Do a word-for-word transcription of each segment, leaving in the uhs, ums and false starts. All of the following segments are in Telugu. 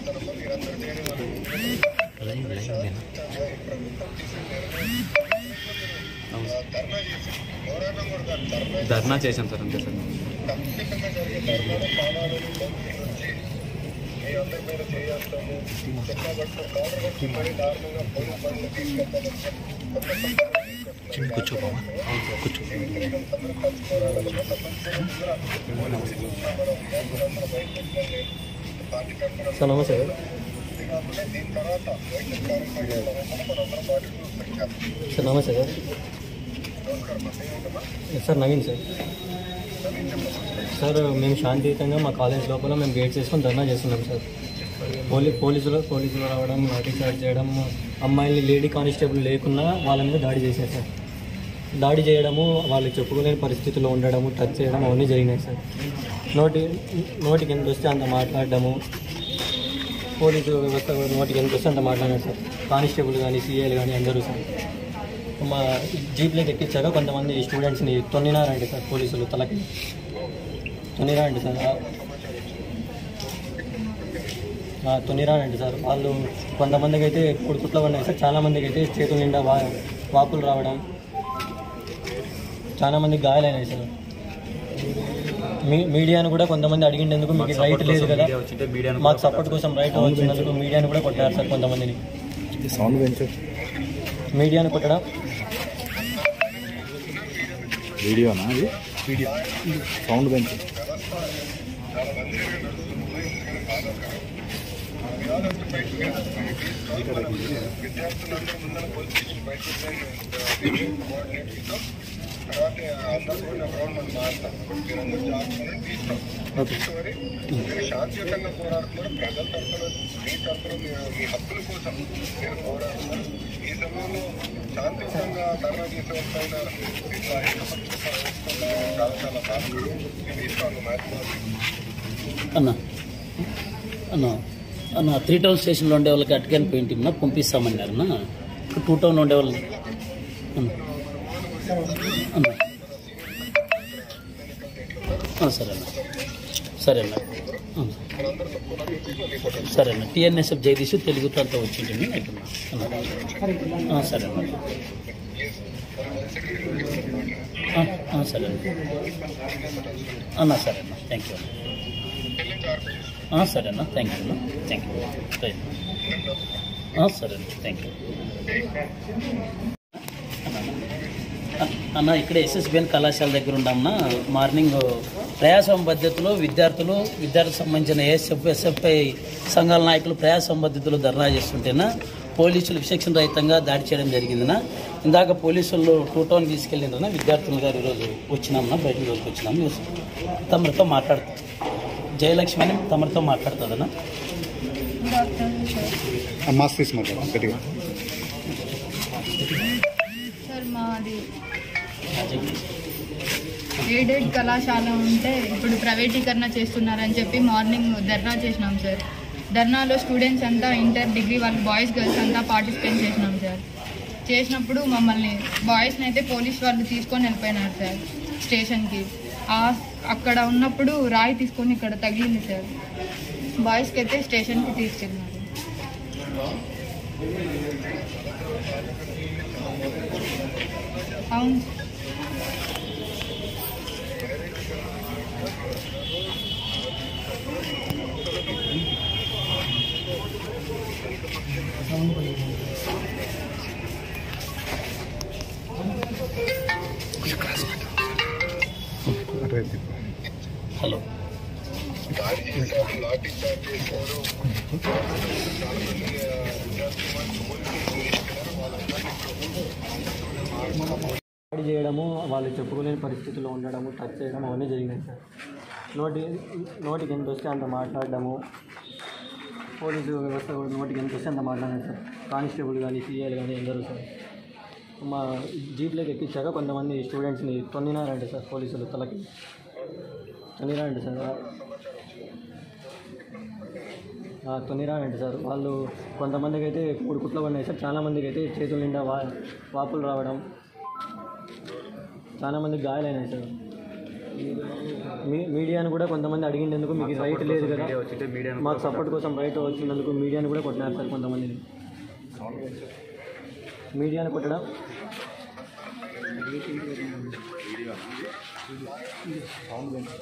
ధర్నా చేశాం సార్ అంతే సార్. కూర్చో బాబా కూర్చో. సార్ నమస్తే సార్. సార్ నమస్తే sir. Sir Naveen sir. Sir మేము శాంతియుతంగా మా కాలేజ్ లోపల మేము గేట్స్ వేసుకొని ధర్నా చేస్తున్నాం సార్. పోలీ పోలీసులు పోలీసులు రావడం, లాఠీ చార్జ్ చేయడం, అమ్మాయిల్ని లేడీ కానిస్టేబుల్ లేకున్నా వాళ్ళ మీద దాడి చేశారు సార్. దాడి చేయడము, వాళ్ళు చెప్పుకోలేని పరిస్థితుల్లో ఉండడము, టచ్ చేయడం అవన్నీ జరిగినాయి సార్. నోటి నోటికి ఎంత వస్తే అంత మాట్లాడడము, పోలీసు వ్యవస్థ నోటికి ఎంత వస్తే అంత మాట్లాడారు సార్. కానిస్టేబుల్ కానీ సీఏలు కానీ అందరూ సార్. మా జీప్లోకి ఎక్కించాక కొంతమంది స్టూడెంట్స్ని తొన్నినారండి సార్ పోలీసులు, తలకి తొన్నిరారండి సార్. తొన్నిరారండి సార్. వాళ్ళు కొంతమందికి అయితే కుడుకుట్లో ఉన్నాయి సార్, చాలామందికి అయితే చేతుల నిండా వా వాపులు రావడం, చాలామంది గాయాలైనాయి సార్. మీ మీడియాను కూడా కొంతమంది అడిగిండేందుకు మీకు రైట్ లేదు కదా, మాకు సపోర్ట్ కోసం రైట్ వచ్చినందుకు మీడియాను కూడా కొట్టారు సార్. కొంతమందిని సౌండ్ పెంచు. మీడియాను కొట్టడం వీడియోనా అది? వీడియో సౌండ్ పెంచు. శాంతియుతంగా పోరాడుతున్నారు. ప్రజల తరఫున మీ తరఫున మీ హక్కుల కోసం మీరు పోరాడుతున్నారు. ఈ సమయంలో శాంతియుతంగా ధర్నా చేసే పైన ఇట్లా చాలా చాలా బాధలు తీసుకోండి. అన్న అన్న అన్న త్రీ టౌన్ స్టేషన్లో ఉండే వాళ్ళకి అటుకెన్ పెయింటింగ్ పంపిస్తామన్నారు అన్న. టూ టౌన్ ఉండే వాళ్ళు అన్న సరే అన్న సరే అన్న సరే అన్న. టీఎన్ఎస్ఎఫ్ జగదీష్ తెలుగుతో అంతా వచ్చింటుంది అంటున్నా. సరే అన్న సరే అన్న అన్న సరే అన్న. థ్యాంక్ యూ అన్న. సరే అన్న. థ్యాంక్ యూ అన్న. Thank you. సరే అన్న. థ్యాంక్ యూ అన్న. ఇక్కడ ఎస్ఎస్బిఎన్ కళాశాల దగ్గర ఉన్నామన్నా. మార్నింగ్ ప్రయాసం పద్ధతిలో విద్యార్థులు విద్యార్థులకు సంబంధించిన ఏఎస్ఎఫ్ ఎస్ఎఫ్ఐ సంఘాల నాయకులు ప్రయాసం పద్ధతిలో ధర్నా చేస్తుంటేనా పోలీసులు విచక్షణ రహితంగా దాడి చేయడం జరిగిందనా. ఇందాక పోలీసులు టూ టౌన్ తీసుకెళ్ళిందన్నా. విద్యార్థులు గారు ఈరోజు వచ్చినామన్నా, బయటకు రోజుకి వచ్చినాము. తమరితో మాట్లాడుతాం. జయలక్ష్మి అని తమరితో మాట్లాడుతుందన్నా. సార్ మాది ఎయిడెడ్ కళాశాల ఉంటే ఇప్పుడు ప్రైవేటీకరణ చేస్తున్నారని చెప్పి మార్నింగ్ ధర్నా చేసినాం సార్. ధర్నాలో స్టూడెంట్స్ అంతా ఇంటర్ డిగ్రీ వాళ్ళు బాయ్స్ గర్ల్స్ అంతా పార్టిసిపేట్ చేసినాం సార్. చేసినప్పుడు మమ్మల్ని బాయ్స్ని అయితే పోలీస్ వాళ్ళు తీసుకొని వెళ్ళిపోయినారు సార్ స్టేషన్కి. అక్కడ ఉన్నప్పుడు రాయి తీసుకొని ఇక్కడ తగిలింది సార్. బాయ్స్కి అయితే స్టేషన్కి తీసుకెళ్ళినారు. అవును హలో దాడి చేయడము, వాళ్ళు చెప్పుకోలేని పరిస్థితుల్లో ఉండడము, టచ్ చేయడం అవన్నీ జరిగినాయి సార్. నోటి నోటికి ఎంత వస్తే అంత మాట్లాడడము, పోలీసు వ్యవస్థ కూడా నోటికి ఎంత వస్తే అంత మాట్లాడారు సార్. కానిస్టేబుల్ కానీ సీఏలు కానీ అందరూ సార్. మా జీప్లోకి ఎక్కించాక కొంతమంది స్టూడెంట్స్ని తొన్నినారండి సార్ పోలీసులు, తలకి తొన్నిరారండి సార్. తొన్నిరారండి సార్. వాళ్ళు కొంతమందికి అయితే మూడు కుట్లు పడినాయి సార్. చాలామందికి అయితే చేతుల నిండా వా వాపులు రావడం, చాలామందికి గాయాలైనాయి సార్. మీ మీడియాను కూడా కొంతమంది అడిగినందుకు మీకు రైట్ లేదు కదా, మాకు సపోర్ట్ కోసం రైట్ వచ్చినందుకు మీడియాను కూడా కొట్టినారు సార్ కొంతమందిని. మీడియాను కొట్టడం సౌండ్ పెంచు.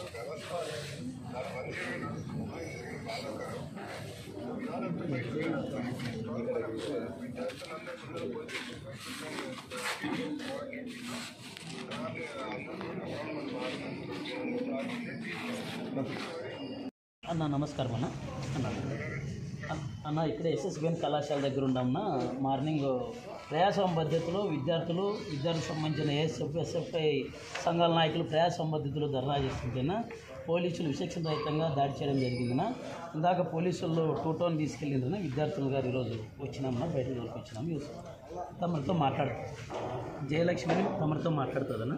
అన్న నమస్కారం అన్న. అన్న అన్న ఇక్కడ ఎస్ఎస్బిఎన్ కళాశాల దగ్గర ఉన్నామన్నా. మార్నింగ్ ప్రయాసం పద్ధతిలో విద్యార్థులు విద్యార్థులకు సంబంధించిన ఏఎస్ఎఫ్ ఎస్ఎఫ్ఐ సంఘాల నాయకులు ప్రయాసం పద్ధతిలో ధర్నా చేస్తుంటేనా పోలీసులు విచక్షణ రహితంగా దాడి చేయడం జరిగిందనా. ఇందాక పోలీసులు టూ టౌన్ తీసుకెళ్ళిందనా విద్యార్థులు గారు ఈరోజు వచ్చినామన్నా, బయటకు తీసుకొచ్చినాము. యూస్ తమరితో మాట్లాడుతుంది జయలక్ష్మి తమరితో మాట్లాడుతుందన్నా.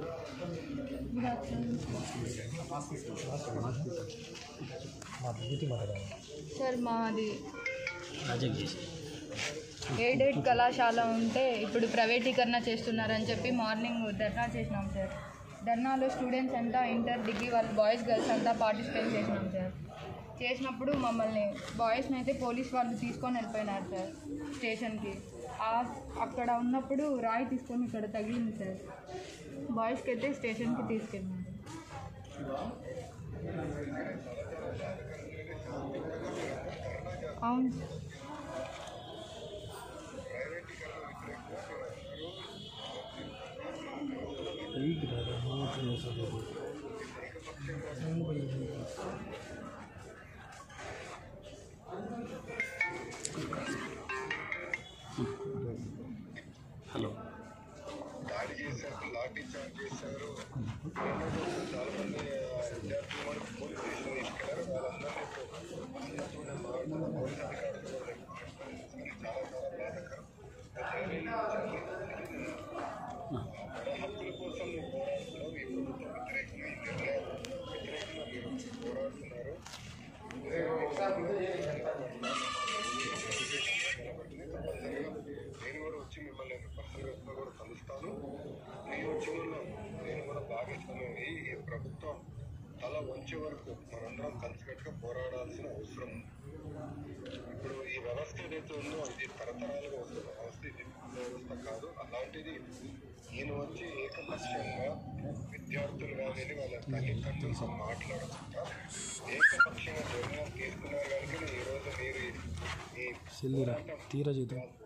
సార్ మాది రాజక్ చేసి ఎయిడెడ్ కళాశాల ఉంటే ఇప్పుడు ప్రైవేటీకరణ చేస్తున్నారని చెప్పి మార్నింగ్ ధర్నా చేసినాం సార్. ధర్నాలో స్టూడెంట్స్ అంతా ఇంటర్ డిగ్రీ వాళ్ళు బాయ్స్ గర్ల్స్ అంతా పార్టిసిపేట్ చేసినాం సార్. చేసినప్పుడు మమ్మల్ని బాయ్స్ని అయితే పోలీస్ వాళ్ళు తీసుకొని వెళ్ళిపోయినారు సార్ స్టేషన్కి. అక్కడ ఉన్నప్పుడు రాయి తీసుకొని ఇక్కడ తగిలింది సార్. బాయ్స్కి అయితే స్టేషన్కి తీసుకెళ్ళినారు. అవును హలో దాడి చేశారు, లాఠీ చార్జ్ చేశారు. చాలా మంది విద్యార్థులు కూడా పోలీస్ స్టేషన్ తీసుకెళ్లారు. వాళ్ళందరినీ పోలీస్ అధికారులు చాలా చాలా బాధాకరం. మన హక్కుల కోసం పోరాడుతున్నాం. ఈ ప్రభుత్వం వ్యతిరేకంగా ఈ నిర్ణయం వ్యతిరేకంగా మీరు పోరాడుతున్నారు. నేను కూడా వచ్చి మిమ్మల్ని పర్సనల్గా కూడా కలుస్తాను. మీ ఉద్యమంలో నేను కూడా భాగస్వామ్యం అయ్యి ఈ ప్రభుత్వం తల వంచే వరకు మనందరం కలిసికట్టుగా పోరాడాల్సిన అవసరం ఉంది. ఇప్పుడు ఈ వ్యవస్థ ఏదైతే ఉందో ఇది తరతరాలుగా వస్తున్న వ్యవస్థ, ఇది వ్యవస్థ కాదు. అలాంటిది ఈయన వచ్చి ఏకపక్షంగా విద్యార్థులు కానీ వాళ్ళ తల్లిదండ్రులతో మాట్లాడకుండా ఏకపక్షంగా నిర్ణయం తీసుకున్నారు కనుక ఈరోజు మీరు ఈ తీరా జీతం